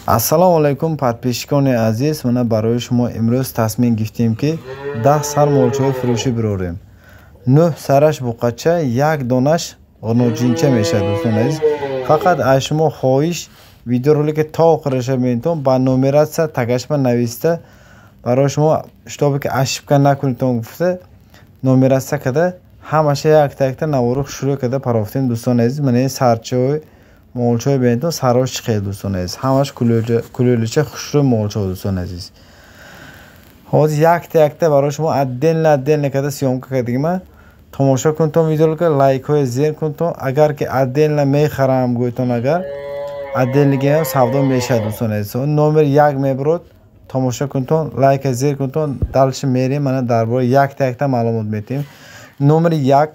Ассалому алайкум подписчикони азиз, мана барои шумо имрӯз тасмим гирифтем ки 10 сар молчаи фурӯшӣ бирорем. 9 сараш буқача, як донаш ғуноҷинча мешавад дӯстон азиз. Фақат аз шумо хоҳиш видеоролики то охираша бинедтон ба номератсия тагашма нависта барои шумо шутобе ки ошибка накунедтон гуфта номератсия када ҳамаша якта наворух шурӯъ када парофтем дӯстон азиз. Мана сарчаҳои молчаҳои бинедтон сарош чӣ хел дӯстон азиз. Ҳамаш кулӯлича хушрӯ молчаҳо дӯстон азиз. ҳозир якта барои шумо отдельно када сёмка кардагима. Тамошо кунтон видеоролика, лайкҳои зер кунтон. Агар ки отдельно мехарам гӯйтон, агар отдельнигиам савдо мешавад дӯстон азиз. Номер 1 мебурад. Тамошо кунтон, лайка зер кунтон. Дальше мерем, мана дар бораи якта маълумот метем. Номер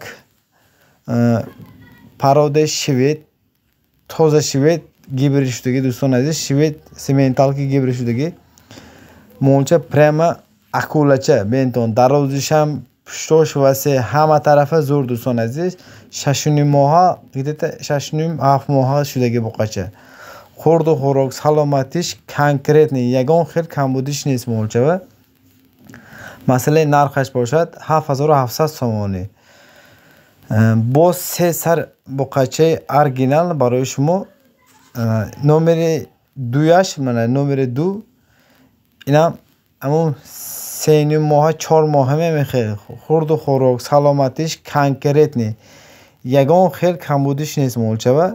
1 пародаи швед, тоза швед гибри шудагӣ дӯстон азиз. Швед сементалки гибри шудагӣ. Молча прямо акулача бентон. Дарозишам пуштош васе, ҳама тарафа зур дӯстон азиз. 6.5 моҳа, где-то 6.5-7 моҳа шудагӣ буқача. Хурду хӯрок, саломатиш конкретни, ягон хел камбудиш нест молчава. Масъалаи нархаш бошад 7700 сомонӣ. Бо 3 сар буқачаи оригинал барои шумо. Номери 2-аш, мана номери 2 инам амун 3.5 моҳа 4 моҳа мемехе. Хурду хӯрок, саломатиш конкретни, ягон хел камбудиш нест молчава.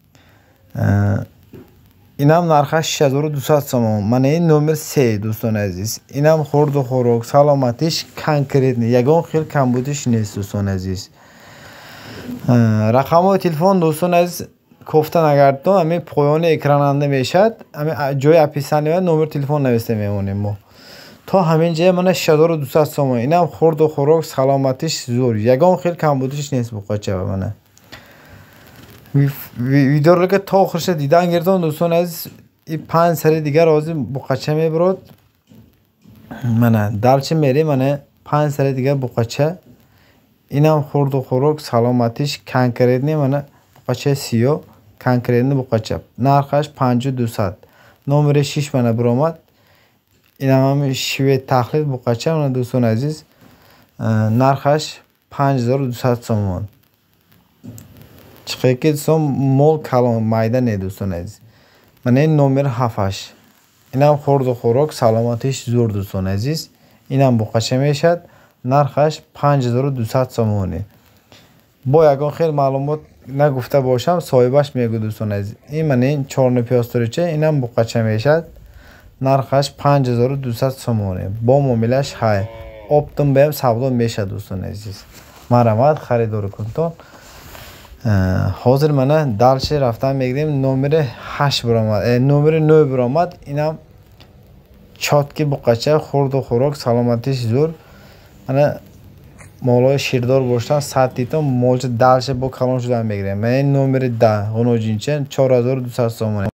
Инам нархаш 6200 сомон. Мана ин номер 3 дӯстон азиз. Инам хурду хӯрок, саломатиш конкретни, ягон хел камбудиш нест дӯстон азиз. Рақамҳои телефон дӯстон азиз кофта нагардон, ами поёни экрананда мешад. Ами ҷои описаниё номер телефон нависта мемонем мо. То ҳамин ҷоя мана 6200 сомон. Инам хурду хӯрок, саломатиш зур, ягон хел камбудиш нест буқача. Мана видеоролика то охирша дидан гирдон дӯстон азиз. И 5 сари дигар ҳозир буқача мебурад. Мана далчи мерем, мана 5 сари дигар буқача. Инам хурду хӯрок, саломатиш конкретни, мана буқачаи сиёҳ конкретни буқача. Нархаш 5200. Номери 6 мана биромад. Инам ҳами швед тахлид буқача, мана дӯстон азиз. Нархаш 5200 сомон. Чиқе ки дӯстон мол калон майда не дӯстон азиз. Мана ин номер 7-аш. Инам хурду хӯрок, саломатиш зур дӯстон азиз. Инам буқача мешад. Нархаш 5200 сомонӣ. Бо ягон хел маълумот нагуфта бошам, соҳибаш мегӯ дӯстон азиз. Ин мана ин чорнопёсторича, инам буқача мешад. Нархаш 5200 сомонӣ. Бо муомилаш ҳай. Оптум бем савдо мешад дӯстон азиз. Марамад харидорӣ кунтон. Ҳозир мана далши рафтан мегирем. Номери 8 биромад, номери 9 биромад. Инам чотки буқача, хурду хӯрок, саломатиш зур. Мана молои ширдор боштан 100 титон молча далше бо калон шудан мегирем. Мана ин номери 10 ғуноҷинча 4200 сомон.